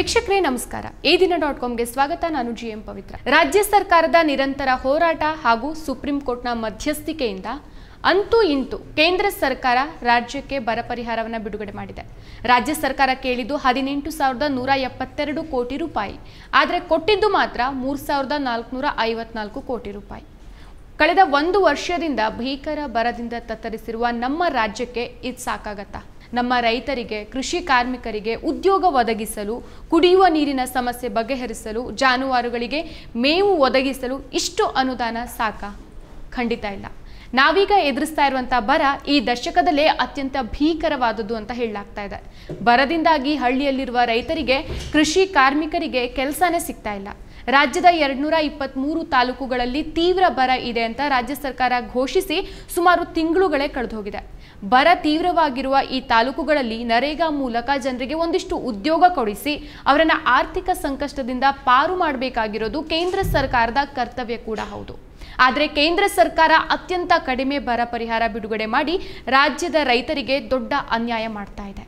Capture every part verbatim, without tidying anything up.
ವೀಕ್ಷಕರೇ ನಮಸ್ಕಾರ ಎ ದಿನ ಡಾಟ್ ಕಾಮ್ಗೆ ಸ್ವಾಗತ. ನಾನು ಜಿ ಎಂ ಪವಿತ್ರ. ರಾಜ್ಯ ಸರ್ಕಾರದ ನಿರಂತರ ಹೋರಾಟ ಹಾಗೂ ಸುಪ್ರೀಂ ಕೋರ್ಟ್ನ ಮಧ್ಯಸ್ಥಿಕೆಯಿಂದ ಅಂತೂ ಇಂತೂ ಕೇಂದ್ರ ಸರ್ಕಾರ ರಾಜ್ಯಕ್ಕೆ ಬರ ಪರಿಹಾರವನ್ನು ಬಿಡುಗಡೆ ಮಾಡಿದೆ. ರಾಜ್ಯ ಸರ್ಕಾರ ಕೇಳಿದ್ದು ಹದಿನೆಂಟು ಸಾವಿರದ ನೂರ ಎಪ್ಪತ್ತೆರಡು ಕೋಟಿ ರೂಪಾಯಿ, ಆದರೆ ಕೊಟ್ಟಿದ್ದು ಮಾತ್ರ ಮೂರು ಸಾವಿರದ ನಾಲ್ಕುನೂರ ಐವತ್ನಾಲ್ಕು ಕೋಟಿ ರೂಪಾಯಿ. ಕಳೆದ ಒಂದು ವರ್ಷದಿಂದ ಭೀಕರ ಬರದಿಂದ ತತ್ತರಿಸಿರುವ ನಮ್ಮ ರಾಜ್ಯಕ್ಕೆ ಇದು ಸಾಕಾಗತ್ತಾ? ನಮ್ಮ ರೈತರಿಗೆ, ಕೃಷಿ ಕಾರ್ಮಿಕರಿಗೆ ಉದ್ಯೋಗ ಒದಗಿಸಲು, ಕುಡಿಯುವ ನೀರಿನ ಸಮಸ್ಯೆ ಬಗೆಹರಿಸಲು, ಜಾನುವಾರುಗಳಿಗೆ ಮೇವು ಒದಗಿಸಲು ಇಷ್ಟು ಅನುದಾನ ಸಾಕಾ? ಖಂಡಿತ ಇಲ್ಲ. ನಾವೀಗ ಎದುರಿಸ್ತಾ ಇರುವಂತಹ ಬರ ಈ ದಶಕದಲ್ಲೇ ಅತ್ಯಂತ ಭೀಕರವಾದದ್ದು ಅಂತ ಹೇಳಲಾಗ್ತಾ ಇದೆ. ಬರದಿಂದಾಗಿ ಹಳ್ಳಿಯಲ್ಲಿರುವ ರೈತರಿಗೆ, ಕೃಷಿ ಕಾರ್ಮಿಕರಿಗೆ ಕೆಲಸನೇ ಸಿಗ್ತಾ ಇಲ್ಲ. ರಾಜ್ಯದ ಎರಡ್ನೂರ ಇಪ್ಪತ್ತ್ಮೂರು ತಾಲೂಕುಗಳಲ್ಲಿ ತೀವ್ರ ಬರ ಇದೆ ಅಂತ ರಾಜ್ಯ ಸರ್ಕಾರ ಘೋಷಿಸಿ ಸುಮಾರು ತಿಂಗಳುಗಳೇ ಕಳೆದು ಹೋಗಿದೆ. ಬರ ತೀವ್ರವಾಗಿರುವ ಈ ತಾಲೂಕುಗಳಲ್ಲಿ ನರೇಗಾ ಮೂಲಕ ಜನರಿಗೆ ಒಂದಿಷ್ಟು ಉದ್ಯೋಗ ಕೊಡಿಸಿ ಅವರನ್ನ ಆರ್ಥಿಕ ಸಂಕಷ್ಟದಿಂದ ಪಾರು ಮಾಡಬೇಕಾಗಿರೋದು ಕೇಂದ್ರ ಸರ್ಕಾರದ ಕರ್ತವ್ಯ ಕೂಡ ಹೌದು. ಆದರೆ ಕೇಂದ್ರ ಸರ್ಕಾರ ಅತ್ಯಂತ ಕಡಿಮೆ ಬರ ಪರಿಹಾರ ಬಿಡುಗಡೆ ಮಾಡಿ ರಾಜ್ಯದ ರೈತರಿಗೆ ದೊಡ್ಡ ಅನ್ಯಾಯ ಮಾಡ್ತಾ ಇದೆ.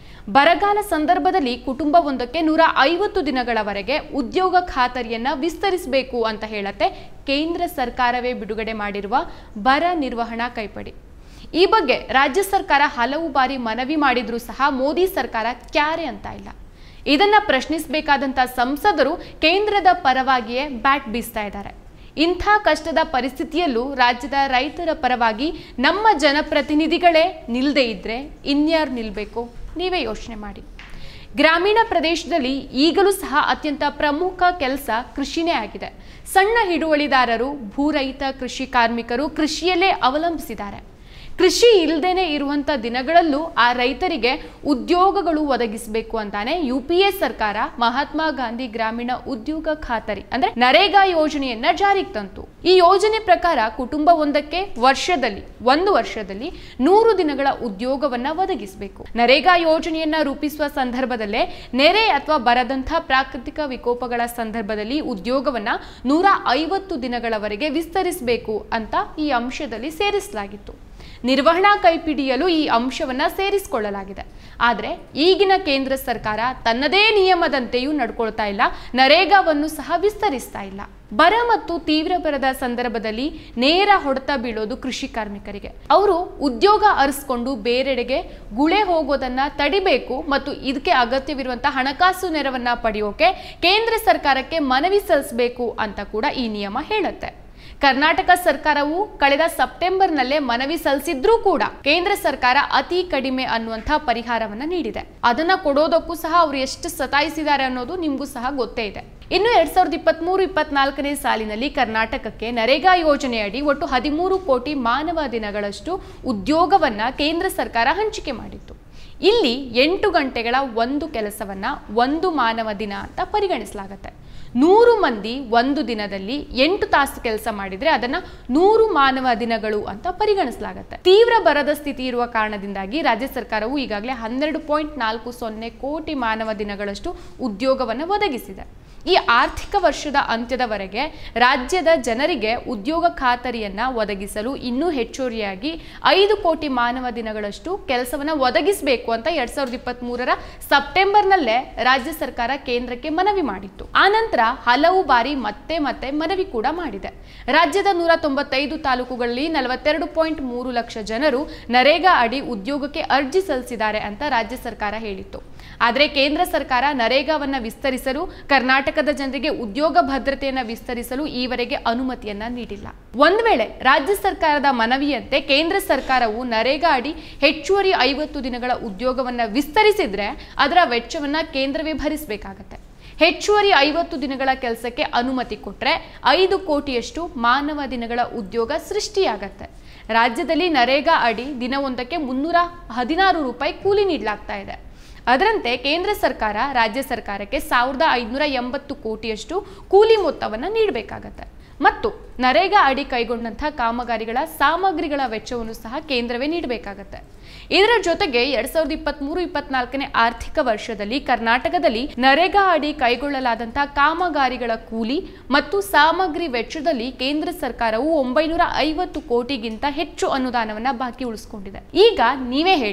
ಬರಗಾಲ ಸಂದರ್ಭದಲ್ಲಿ ಕುಟುಂಬವೊಂದಕ್ಕೆ ನೂರ ಐವತ್ತು ದಿನಗಳವರೆಗೆ ಉದ್ಯೋಗ ಖಾತರಿಯನ್ನ ವಿಸ್ತರಿಸಬೇಕು ಅಂತ ಹೇಳತ್ತೆ ಕೇಂದ್ರ ಸರ್ಕಾರವೇ ಬಿಡುಗಡೆ ಮಾಡಿರುವ ಬರ ನಿರ್ವಹಣಾ ಕೈಪಡಿ. ಈ ಬಗ್ಗೆ ರಾಜ್ಯ ಸರ್ಕಾರ ಹಲವು ಬಾರಿ ಮನವಿ ಮಾಡಿದ್ರೂ ಸಹ ಮೋದಿ ಸರ್ಕಾರ ಕ್ಯಾರೆ ಅಂತ ಇಲ್ಲ. ಇದನ್ನ ಪ್ರಶ್ನಿಸಬೇಕಾದಂತ ಸಂಸದರು ಕೇಂದ್ರದ ಪರವಾಗಿಯೇ ಬ್ಯಾಟ್ ಬೀಸ್ತಾ ಇದ್ದಾರೆ. ಇಂಥ ಕಷ್ಟದ ಪರಿಸ್ಥಿತಿಯಲ್ಲೂ ರಾಜ್ಯದ ರೈತರ ಪರವಾಗಿ ನಮ್ಮ ಜನಪ್ರತಿನಿಧಿಗಳೇ ನಿಲ್ಲದೇ ಇದ್ರೆ ಇನ್ಯಾರು ನಿಲ್ಲಬೇಕು? ನೀವೇ ಯೋಚನೆ ಮಾಡಿ. ಗ್ರಾಮೀಣ ಪ್ರದೇಶದಲ್ಲಿ ಈಗಲೂ ಸಹ ಅತ್ಯಂತ ಪ್ರಮುಖ ಕೆಲಸ ಕೃಷಿನೇ ಆಗಿದೆ. ಸಣ್ಣ ಹಿಡುವಳಿದಾರರು, ಭೂರಹಿತ ಕೃಷಿ ಕಾರ್ಮಿಕರು ಕೃಷಿಯಲ್ಲೇ ಅವಲಂಬಿಸಿದ್ದಾರೆ. ಕೃಷಿ ಇಲ್ಲದೇನೆ ಇರುವಂತ ದಿನಗಳಲ್ಲೂ ಆ ರೈತರಿಗೆ ಉದ್ಯೋಗಗಳು ಒದಗಿಸಬೇಕು ಅಂತಾನೆ ಯು ಪಿ ಎ ಸರ್ಕಾರ ಮಹಾತ್ಮ ಗಾಂಧಿ ಗ್ರಾಮೀಣ ಉದ್ಯೋಗ ಖಾತರಿ ಅಂದ್ರೆ ನರೇಗಾ ಯೋಜನೆಯನ್ನ ಜಾರಿಗೆ ತಂತು. ಈ ಯೋಜನೆ ಪ್ರಕಾರ ಕುಟುಂಬವೊಂದಕ್ಕೆ ವರ್ಷದಲ್ಲಿ ಒಂದು ವರ್ಷದಲ್ಲಿ ನೂರು ದಿನಗಳ ಉದ್ಯೋಗವನ್ನ ಒದಗಿಸಬೇಕು. ನರೇಗಾ ಯೋಜನೆಯನ್ನ ರೂಪಿಸುವ ಸಂದರ್ಭದಲ್ಲೇ ನೆರೆ ಅಥವಾ ಬರದಂಥ ಪ್ರಾಕೃತಿಕ ವಿಕೋಪಗಳ ಸಂದರ್ಭದಲ್ಲಿ ಉದ್ಯೋಗವನ್ನ ನೂರ ಐವತ್ತು ದಿನಗಳವರೆಗೆ ವಿಸ್ತರಿಸಬೇಕು ಅಂತ ಈ ಅಂಶದಲ್ಲಿ ಸೇರಿಸಲಾಗಿತ್ತು. ನಿರ್ವಹಣಾ ಕೈಪಿಡಿಯಲು ಈ ಅಂಶವನ್ನ ಸೇರಿಸಿಕೊಳ್ಳಲಾಗಿದೆ. ಆದರೆ ಈಗಿನ ಕೇಂದ್ರ ಸರ್ಕಾರ ತನ್ನದೇ ನಿಯಮದಂತೆಯೂ ನಡ್ಕೊಳ್ತಾ ಇಲ್ಲ, ನರೇಗಾವನ್ನು ಸಹ ವಿಸ್ತರಿಸ್ತಾ ಇಲ್ಲ. ಬರ ಮತ್ತು ತೀವ್ರ ಬರದ ಸಂದರ್ಭದಲ್ಲಿ ನೇರ ಹೊಡೆತ ಬೀಳೋದು ಕೃಷಿ ಕಾರ್ಮಿಕರಿಗೆ. ಅವರು ಉದ್ಯೋಗ ಅರಸ್ಕೊಂಡು ಬೇರೆಡೆಗೆ ಗುಳೆ ಹೋಗೋದನ್ನ ತಡಿಬೇಕು ಮತ್ತು ಇದಕ್ಕೆ ಅಗತ್ಯವಿರುವಂತಹ ಹಣಕಾಸು ನೆರವನ್ನ ಪಡೆಯೋಕೆ ಕೇಂದ್ರ ಸರ್ಕಾರಕ್ಕೆ ಮನವಿ ಸಲ್ಲಿಸಬೇಕು ಅಂತ ಕೂಡ ಈ ನಿಯಮ ಹೇಳುತ್ತೆ. ಕರ್ನಾಟಕ ಸರ್ಕಾರವು ಕಳೆದ ಸೆಪ್ಟೆಂಬರ್ನಲ್ಲೇ ಮನವಿ ಸಲ್ಲಿಸಿದ್ರೂ ಕೂಡ ಕೇಂದ್ರ ಸರ್ಕಾರ ಅತಿ ಕಡಿಮೆ ಅನ್ನುವಂಥ ಪರಿಹಾರವನ್ನ ನೀಡಿದೆ. ಅದನ್ನ ಕೊಡೋದಕ್ಕೂ ಸಹ ಅವರು ಎಷ್ಟು ಸತಾಯಿಸಿದ್ದಾರೆ ಅನ್ನೋದು ನಿಮ್ಗೂ ಸಹ ಗೊತ್ತೇ ಇದೆ. ಇನ್ನು ಎರಡ್ ಸಾವಿರದ ಇಪ್ಪತ್ತ್ ಮೂರು ಇಪ್ಪತ್ನಾಲ್ಕನೇ ಸಾಲಿನಲ್ಲಿ ಕರ್ನಾಟಕಕ್ಕೆ ನರೇಗಾ ಯೋಜನೆಯಡಿ ಒಟ್ಟು ಹದಿಮೂರು ಕೋಟಿ ಮಾನವ ದಿನಗಳಷ್ಟು ಉದ್ಯೋಗವನ್ನ ಕೇಂದ್ರ ಸರ್ಕಾರ ಹಂಚಿಕೆ ಮಾಡಿತ್ತು. ಇಲ್ಲಿ ಎಂಟು ಗಂಟೆಗಳ ಒಂದು ಕೆಲಸವನ್ನ ಒಂದು ಮಾನವ ದಿನ ಅಂತ ಪರಿಗಣಿಸಲಾಗುತ್ತೆ. ನೂರು ಮಂದಿ ಒಂದು ದಿನದಲ್ಲಿ ಎಂಟು ತಾಸು ಕೆಲಸ ಮಾಡಿದ್ರೆ ಅದನ್ನ ನೂರು ಮಾನವ ದಿನಗಳು ಅಂತ ಪರಿಗಣಿಸಲಾಗುತ್ತೆ. ತೀವ್ರ ಬರದ ಸ್ಥಿತಿ ಇರುವ ಕಾರಣದಿಂದಾಗಿ ರಾಜ್ಯ ಸರ್ಕಾರವು ಈಗಾಗಲೇ ಹನ್ನೆರಡು ಪಾಯಿಂಟ್ ನಾಲ್ಕು ಸೊನ್ನೆ ಕೋಟಿ ಮಾನವ ದಿನಗಳಷ್ಟು ಉದ್ಯೋಗವನ್ನು ಒದಗಿಸಿದೆ. ಈ ಆರ್ಥಿಕ ವರ್ಷದ ಅಂತ್ಯದವರೆಗೆ ರಾಜ್ಯದ ಜನರಿಗೆ ಉದ್ಯೋಗ ಖಾತರಿಯನ್ನ ಒದಗಿಸಲು ಇನ್ನೂ ಹೆಚ್ಚುವರಿಯಾಗಿ ಐದು ಕೋಟಿ ಮಾನವ ದಿನಗಳಷ್ಟು ಕೆಲಸವನ್ನ ಒದಗಿಸಬೇಕು ಅಂತ ಎರಡ್ ಸಾವಿರದ ಇಪ್ಪತ್ತ್ ಮೂರರ ಸೆಪ್ಟೆಂಬರ್ನಲ್ಲೇ ರಾಜ್ಯ ಸರ್ಕಾರ ಕೇಂದ್ರಕ್ಕೆ ಮನವಿ ಮಾಡಿತ್ತು. ಆನಂತರ ಹಲವು ಬಾರಿ ಮತ್ತೆ ಮತ್ತೆ ಮನವಿ ಕೂಡ ಮಾಡಿದೆ. ರಾಜ್ಯದ ನೂರ ತೊಂಬತ್ತೈದು ತಾಲೂಕುಗಳಲ್ಲಿ ನಲವತ್ತೆರಡು ಪಾಯಿಂಟ್ ಮೂರು ಲಕ್ಷ ಜನರು ನರೇಗಾ ಅಡಿ ಉದ್ಯೋಗಕ್ಕೆ ಅರ್ಜಿ ಸಲ್ಲಿಸಿದ್ದಾರೆ ಅಂತ ರಾಜ್ಯ ಸರ್ಕಾರ ಹೇಳಿತ್ತು. ಆದರೆ ಕೇಂದ್ರ ಸರ್ಕಾರ ನರೇಗಾವನ್ನ ವಿಸ್ತರಿಸಲು, ಕರ್ನಾಟಕದ ಜನರಿಗೆ ಉದ್ಯೋಗ ಭದ್ರತೆಯನ್ನ ವಿಸ್ತರಿಸಲು ಈವರೆಗೆ ಅನುಮತಿಯನ್ನ ನೀಡಿಲ್ಲ. ಒಂದ್ ವೇಳೆ ರಾಜ್ಯ ಸರ್ಕಾರದ ಮನವಿಯಂತೆ ಕೇಂದ್ರ ಸರ್ಕಾರವು ನರೇಗಾ ಅಡಿ ಹೆಚ್ಚುವರಿ ಐವತ್ತು ದಿನಗಳ ಉದ್ಯೋಗವನ್ನ ವಿಸ್ತರಿಸಿದ್ರೆ ಅದರ ವೆಚ್ಚವನ್ನ ಕೇಂದ್ರವೇ ಭರಿಸಬೇಕಾಗತ್ತೆ. ಹೆಚ್ಚುವರಿ ಐವತ್ತು ದಿನಗಳ ಕೆಲಸಕ್ಕೆ ಅನುಮತಿ ಕೊಟ್ಟರೆ ಐದು ಕೋಟಿಯಷ್ಟು ಮಾನವ ದಿನಗಳ ಉದ್ಯೋಗ ಸೃಷ್ಟಿಯಾಗತ್ತೆ. ರಾಜ್ಯದಲ್ಲಿ ನರೇಗಾ ಅಡಿ ದಿನವೊಂದಕ್ಕೆ ಮುನ್ನೂರ ಹದಿನಾರು ರೂಪಾಯಿ ಕೂಲಿ ನೀಡಲಾಗ್ತಾ ಇದೆ. ಅದರಂತೆ ಕೇಂದ್ರ ಸರ್ಕಾರ ರಾಜ್ಯ ಸರ್ಕಾರಕ್ಕೆ ಸಾವಿರದ ಐದುನೂರ ಎಂಬತ್ತು ಕೋಟಿಯಷ್ಟು ಕೂಲಿ ಮೊತ್ತವನ್ನು ನೀಡಬೇಕಾಗತ್ತೆ. ಮತ್ತು ನರೇಗಾ ಅಡಿ ಕೈಗೊಂಡಂತಹ ಕಾಮಗಾರಿಗಳ ಸಾಮಗ್ರಿಗಳ ವೆಚ್ಚವನ್ನು ಸಹ ಕೇಂದ್ರವೇ ನೀಡಬೇಕಾಗತ್ತೆ. ಇದರ ಜೊತೆಗೆ ಎರಡ್ ಸಾವಿರದ ಇಪ್ಪತ್ತ್ ಮೂರು ಇಪ್ಪತ್ನಾಲ್ಕನೇ ಆರ್ಥಿಕ ವರ್ಷದಲ್ಲಿ ಕರ್ನಾಟಕದಲ್ಲಿ ನರೇಗಾ ಅಡಿ ಕೈಗೊಳ್ಳಲಾದಂತಹ ಕಾಮಗಾರಿಗಳ ಕೂಲಿ ಮತ್ತು ಸಾಮಗ್ರಿ ವೆಚ್ಚದಲ್ಲಿ ಕೇಂದ್ರ ಸರ್ಕಾರವು ಒಂಬೈನೂರ ಐವತ್ತು ಕೋಟಿಗಿಂತ ಹೆಚ್ಚು ಅನುದಾನವನ್ನ ಬಾಕಿ ಉಳಿಸಿಕೊಂಡಿದೆ. ಈಗ ನೀವೇ ಹೇಳಿ,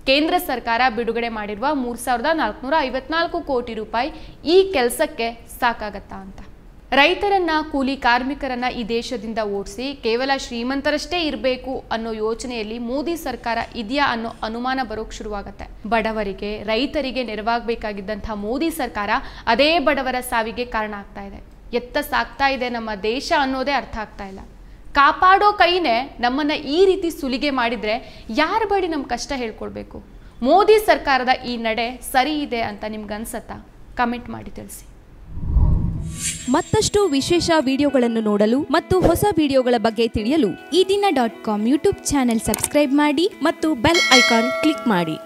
ಕೇಂದ್ರ ಸರ್ಕಾರ ಬಿಡುಗಡೆ ಮಾಡಿರುವ ಮೂರು ಸಾವಿರದ ನಾಲ್ಕುನೂರ ಐವತ್ನಾಲ್ಕು ಕೋಟಿ ರೂಪಾಯಿ ಈ ಕೆಲಸಕ್ಕೆ ಸಾಕಾಗತ್ತಾ ಅಂತ. ರೈತರನ್ನ ಕೂಲಿ ಕಾರ್ಮಿಕರನ್ನ ಈ ದೇಶದಿಂದ ಓಡಿಸಿ ಕೇವಲ ಶ್ರೀಮಂತರಷ್ಟೇ ಇರಬೇಕು ಅನ್ನೋ ಯೋಚನೆಯಲ್ಲಿ ಮೋದಿ ಸರ್ಕಾರ ಇದೆಯಾ ಅನ್ನೋ ಅನುಮಾನ ಬರೋಕ್ ಶುರುವಾಗತ್ತೆ. ಬಡವರಿಗೆ ರೈತರಿಗೆ ನೆರವಾಗಬೇಕಾಗಿದ್ದಂಥ ಮೋದಿ ಸರ್ಕಾರ ಅದೇ ಬಡವರ ಸಾವಿಗೆ ಕಾರಣ ಆಗ್ತಾ ಇದೆ. ಎತ್ತ ಸಾಕ್ತಾ ಇದೆ ನಮ್ಮ ದೇಶ ಅನ್ನೋದೇ ಅರ್ಥ ಆಗ್ತಾ ಇಲ್ಲ. ಕಾಪಾಡೋ ಕೈನೇ ನಮ್ಮನ್ನ ಈ ರೀತಿ ಸುಲಿಗೆ ಮಾಡಿದ್ರೆ ಯಾರ ಬಳಿ ನಮ್ಮ ಕಷ್ಟ ಹೇಳ್ಕೊಳ್ಬೇಕು? ಮೋದಿ ಸರ್ಕಾರದ ಈ ನಡೆ ಸರಿ ಇದೆ ಅಂತ ನಿಮ್ಗನ್ಸತ್ತಾ? ಕಮೆಂಟ್ ಮಾಡಿ ತಿಳಿಸಿ. ಮತ್ತಷ್ಟು ವಿಶೇಷ ವಿಡಿಯೋಗಳನ್ನು ನೋಡಲು ಮತ್ತು ಹೊಸ ವಿಡಿಯೋಗಳ ಬಗ್ಗೆ ತಿಳಿಯಲು Eedina dot com YouTube channel subscribe ಮಾಡಿ ಮತ್ತು ಬೆಲ್ ಐಕಾನ್ ಕ್ಲಿಕ್ ಮಾಡಿ.